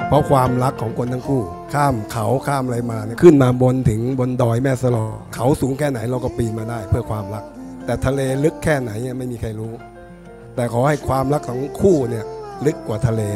เพราะความรักของคนทั้งคู่ข้ามเขาข้ามอะไรมาเนี่ยขึ้นมาถึงบนดอยแม่สลอเขาสูงแค่ไหนเราก็ปีนมาได้เพื่อความรักแต่ทะเลลึกแค่ไหนไม่มีใครรู้แต่ขอให้ความรักของคู่เนี่ยลึกกว่าทะเล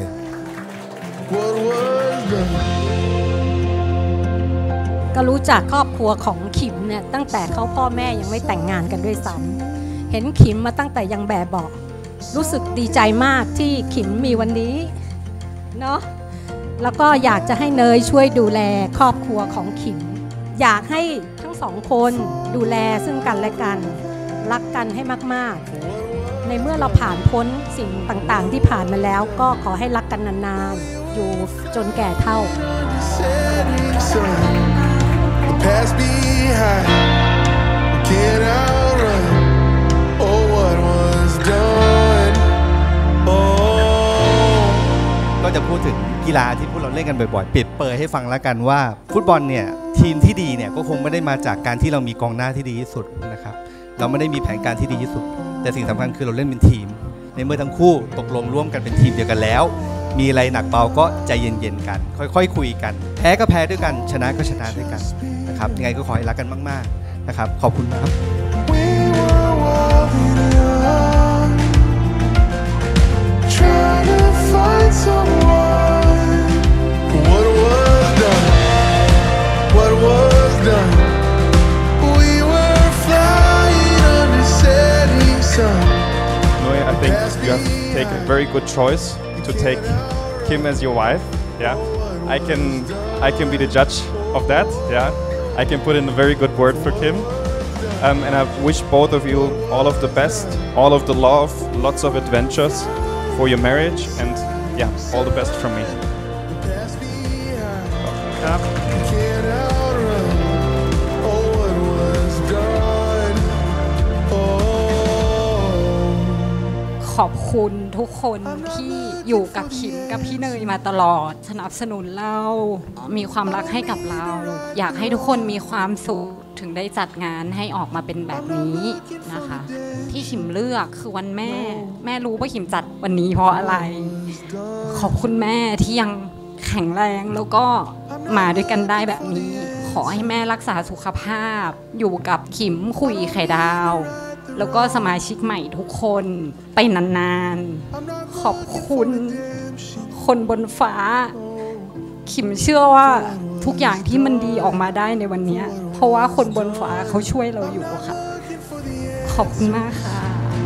ก็รู้จักครอบครัวของขิมเนี่ยตั้งแต่เขาพ่อแม่ยังไม่แต่งงานกันด้วยซ้ำเห็นขิมมาตั้งแต่ยังแบบเบาะรู้สึกดีใจมากที่ขิมมีวันนี้เนาะแล้วก็อยากจะให้เนยช่วยดูแลครอบครัวของขิมอยากให้ทั้งสองคนดูแลซึ่งกันและกันรักกันให้มากๆในเมื่อเราผ่านพ้นสิ่งต่างๆที่ผ่านมาแล้วก็ขอให้รักกันนานๆอยู่จนแก่เฒ่าก็จะพูดถึงกีฬาที่พวกเราเล่นกันบ่อยๆเปรียบเปรยให้ฟังแล้วกันว่าฟุตบอลเนี่ยทีมที่ดีเนี่ยก็คงไม่ได้มาจากการที่เรามีกองหน้าที่ดีที่สุดนะครับเราไม่ได้มีแผนการที่ดีที่สุดแต่สิ่งสำคัญคือเราเล่นเป็นทีมในเมื่อทั้งคู่ตกลงร่วมกันเป็นทีมเดียวกันแล้วมีอะไรหนักเบาก็ใจเย็นๆกันค่อยๆคุยกันแพ้ก็แพ้ด้วยกันชนะก็ชนะด้วยกันนะครับยังไงก็ขอให้รักกันมากๆนะครับขอบคุณครับ I think you have taken a very good choice to take Kim as your wife. Yeah, I can be the judge of that. Yeah, I can put in a very good word for Kim, and I wish both of you all of the best, all of the love, lots of adventures for your marriage, and yeah, all the best from me. ครับขอบคุณทุกคนที่อยู่กับขิมกับพี่เนยมาตลอดสนับสนุนเรามีความรักให้กับเราอยากให้ทุกคนมีความสุขถึงได้จัดงานให้ออกมาเป็นแบบนี้นะคะที่ขิมเลือกคือวันแม่รู้ว่าขิมจัดวันนี้เพราะอะไรขอบคุณแม่ที่ยังแข็งแรงแล้วก็มาด้วยกันได้แบบนี้ขอให้แม่รักษาสุขภาพอยู่กับขิมคุยไข่ดาวแล้วก็สมาชิกใหม่ทุกคนไปนานๆขอบคุณคนบนฟ้าขิมเชื่อว่าทุกอย่างที่มันดีออกมาได้ในวันนี้เพราะว่าคนบนฟ้าเขาช่วยเราอยู่ค่ะขอบคุณมากค่ะ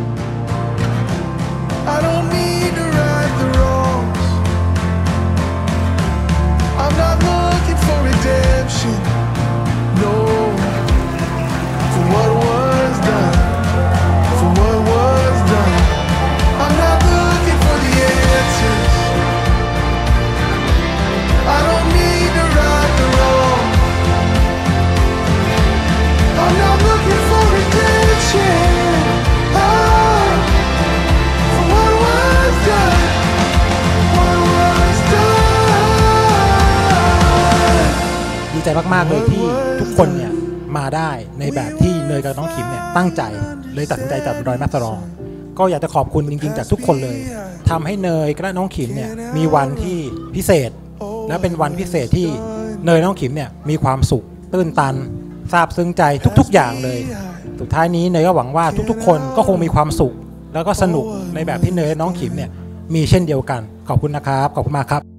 ดีใจมากๆเลยที่ทุกคนเนี่ยมาได้ในแบบที่เนยกับน้องขิมเนี่ยตั้งใจเลยตัดสินใจจัดดอยแม่สลองก็อยากจะขอบคุณจริงๆจากทุกคนเลยทำให้เนยกับน้องขิมเนี่ยมีวันที่พิเศษและเป็นวันพิเศษที่เนยน้องขิมเนี่ยมีความสุขตื้นตันซาบซึ้งใจทุกๆอย่างเลยสุดท้ายนี้เนยก็หวังว่าทุกๆคนก็คงมีความสุขแล้วก็สนุกในแบบที่เนยน้องขิมเนี่ยมีเช่นเดียวกันขอบคุณนะครับขอบคุณมากครับ